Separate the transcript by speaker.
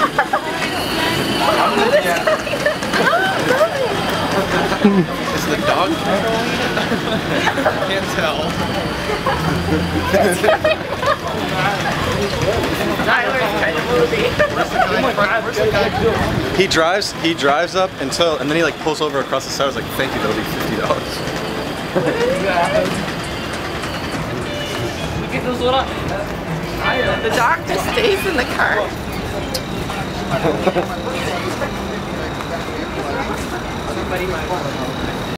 Speaker 1: Is the dog? Can't tell.
Speaker 2: Tyler's kind of movie.
Speaker 1: He drives up until, and then he like pulls over across the side. I was like, thank you, that'll be $50.
Speaker 2: The dog just stays in the car. Somebody might want to